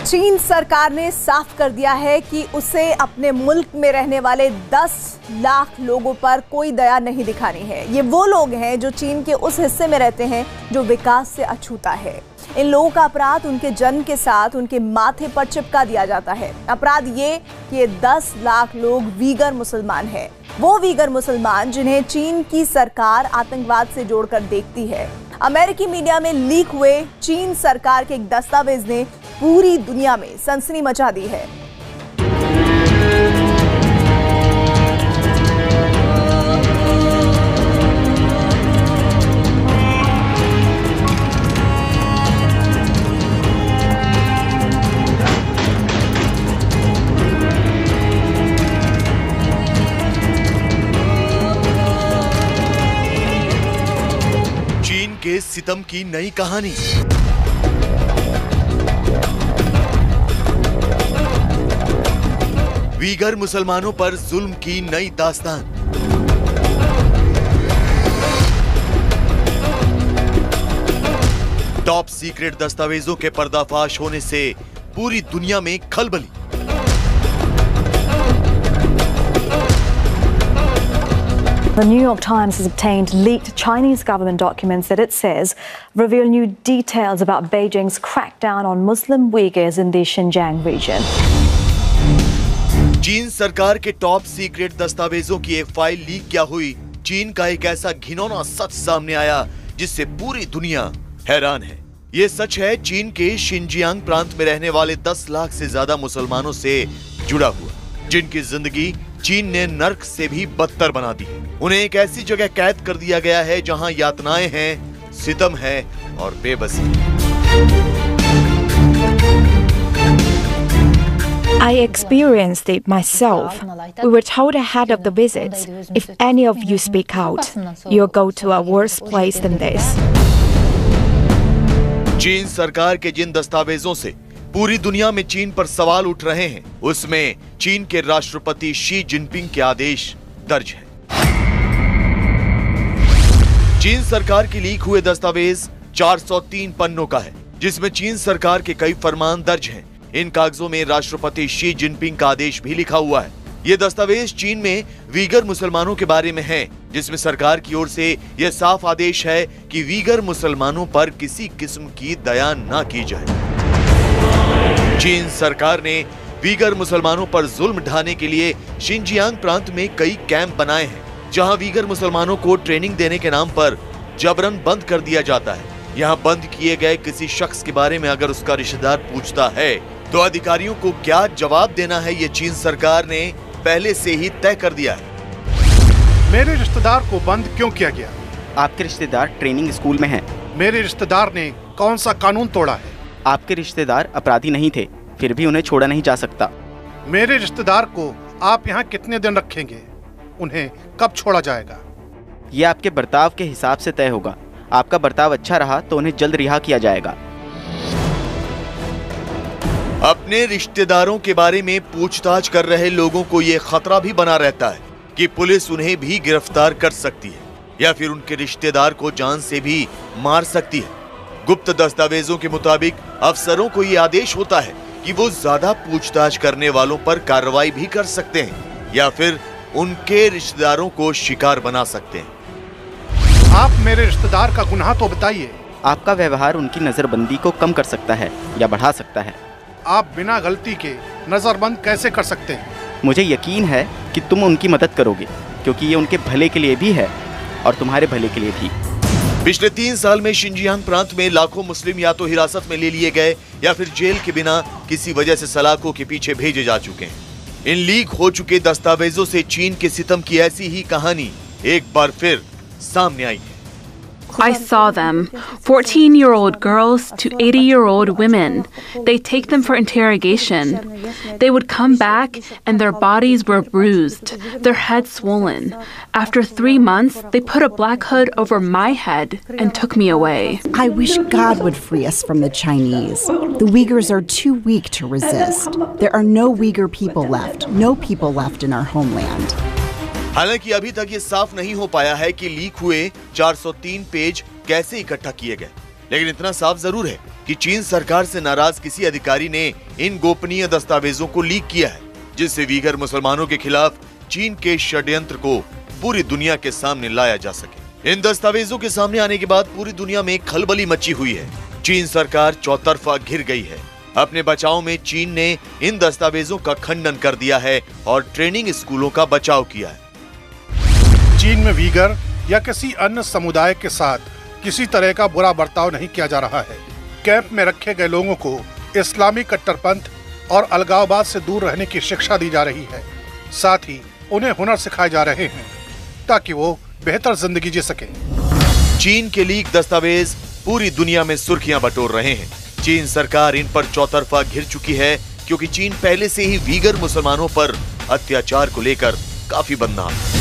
चीन सरकार ने साफ कर दिया है कि उसे अपने मुल्क में रहने वाले 10 लाख लोगों पर कोई दया नहीं दिखानी है। ये वो लोग हैं जो चीन के उस हिस्से में रहते हैं जो विकास से अछूता है। इन लोगों का अपराध उनके जन्म के साथ उनके माथे पर चिपका दिया जाता है। अपराध ये कि ये 10 लाख लोग वीगर मुसलमान हैं। वो वीगर मुसलमान जिन्हें चीन की सरकार आतंकवाद से जोड़कर देखती है। अमेरिकी मीडिया में लीक हुए चीन सरकार के एक दस्तावेज ने पूरी दुनिया में सनसनी मचा दी है। चीन के सितम की नई कहानी। वीगर मुसलमानों पर जुल्म की नई दास्तान। टॉप सीक्रेट दस्तावेजों के पर्दाफाश होने से पूरी दुनिया में खलबली। The New York Times has obtained leaked Chinese government documents that it says reveal new details about Beijing's crackdown on Muslim Uyghurs in the Xinjiang region. चीन सरकार के टॉप सीक्रेट दस्तावेजों की एक फाइल लीक क्या हुई। चीन का एक ऐसा घिनौना सच सामने आया जिससे पूरी दुनिया हैरान है। ये सच है चीन के शिनजियांग प्रांत में रहने वाले 10 लाख से ज्यादा मुसलमानों से जुड़ा हुआ, जिनकी जिंदगी चीन ने नर्क से भी बदतर बना दी। उन्हें एक ऐसी जगह कैद कर दिया गया है जहां यातनाएं हैं, सितम है और बेबसी। I experienced it myself. We were told ahead of the visits, if any of you speak out, you'll go to a worse place than this. चीन सरकार के जिन दस्तावेजों से पूरी दुनिया में चीन पर सवाल उठ रहे हैं, उसमें चीन के राष्ट्रपति शी जिनपिंग के आदेश दर्ज हैं। चीन सरकार की लीक हुए दस्तावेज 403 पन्नों का है, जिसमें चीन सरकार के कई फरमान दर्ज हैं। इन कागजों में राष्ट्रपति शी जिनपिंग का आदेश भी लिखा हुआ है। ये दस्तावेज चीन में वीगर मुसलमानों के बारे में है, जिसमें सरकार की ओर से यह साफ आदेश है कि वीगर मुसलमानों पर किसी किस्म की दया न की जाए। चीन सरकार ने वीगर मुसलमानों पर जुल्म ढाने के लिए शिनजियांग प्रांत में कई कैंप बनाए हैं, जहां वीगर मुसलमानों को ट्रेनिंग देने के नाम पर जबरन बंद कर दिया जाता है। यहां बंद किए गए किसी शख्स के बारे में अगर उसका रिश्तेदार पूछता है तो अधिकारियों को क्या जवाब देना है, ये चीन सरकार ने पहले से ही तय कर दिया है। मेरे रिश्तेदार को बंद क्यों किया गया? आपके रिश्तेदार ट्रेनिंग स्कूल में हैं। मेरे रिश्तेदार ने कौन सा कानून तोड़ा है? आपके रिश्तेदार अपराधी नहीं थे, फिर भी उन्हें छोड़ा नहीं जा सकता। मेरे रिश्तेदार को आप यहाँ कितने दिन रखेंगे? उन्हें कब छोड़ा जाएगा? ये आपके बर्ताव के हिसाब से तय होगा। आपका बर्ताव अच्छा रहा तो उन्हें जल्द रिहा किया जाएगा। अपने रिश्तेदारों के बारे में पूछताछ कर रहे लोगों को ये खतरा भी बना रहता है कि पुलिस उन्हें भी गिरफ्तार कर सकती है या फिर उनके रिश्तेदार को जान से भी मार सकती है। गुप्त दस्तावेजों के मुताबिक अफसरों को ये आदेश होता है कि वो ज्यादा पूछताछ करने वालों पर कार्रवाई भी कर सकते हैं या फिर उनके रिश्तेदारों को शिकार बना सकते हैं। आप मेरे रिश्तेदार का गुनाह तो बताइए। आपका व्यवहार उनकी नजरबंदी को कम कर सकता है या बढ़ा सकता है। आप बिना गलती के नजरबंद कैसे कर सकते हैं? मुझे यकीन है कि तुम उनकी मदद करोगे, क्योंकि ये उनके भले के लिए भी है और तुम्हारे भले के लिए भी। पिछले 3 साल में शिनजियांग प्रांत में लाखों मुस्लिम या तो हिरासत में ले लिए गए या फिर जेल के बिना किसी वजह से सलाखों के पीछे भेजे जा चुके हैं। इन लीक हो चुके दस्तावेजों से चीन के सितम की ऐसी ही कहानी एक बार फिर सामने आई है। I saw them, 14-year-old girls to 80-year-old women. They take them for interrogation. They would come back and their bodies were bruised, their heads swollen. After 3 months, they put a black hood over my head and took me away. I wish God would free us from the Chinese. The Uyghurs are too weak to resist. There are no Uyghur people left, no people left in our homeland. हालांकि अभी तक ये साफ नहीं हो पाया है कि लीक हुए 403 पेज कैसे इकट्ठा किए गए। लेकिन इतना साफ जरूर है कि चीन सरकार से नाराज किसी अधिकारी ने इन गोपनीय दस्तावेजों को लीक किया है, जिससे वीगर मुसलमानों के खिलाफ चीन के षड्यंत्र को पूरी दुनिया के सामने लाया जा सके। इन दस्तावेजों के सामने आने के बाद पूरी दुनिया में खलबली मची हुई है। चीन सरकार चौतरफा घिर गई है। अपने बचाव में चीन ने इन दस्तावेजों का खंडन कर दिया है और ट्रेनिंग स्कूलों का बचाव किया है। चीन में वीगर या किसी अन्य समुदाय के साथ किसी तरह का बुरा बर्ताव नहीं किया जा रहा है। कैंप में रखे गए लोगों को इस्लामी कट्टरपंथ और अलगाववाद से दूर रहने की शिक्षा दी जा रही है। साथ ही उन्हें हुनर सिखाए जा रहे हैं ताकि वो बेहतर जिंदगी जी सकें। चीन के लीक दस्तावेज पूरी दुनिया में सुर्खियां बटोर रहे हैं। चीन सरकार इन पर चौतरफा घिर चुकी है क्योंकि चीन पहले से ही वीगर मुसलमानों पर अत्याचार को लेकर काफी बदनाम है।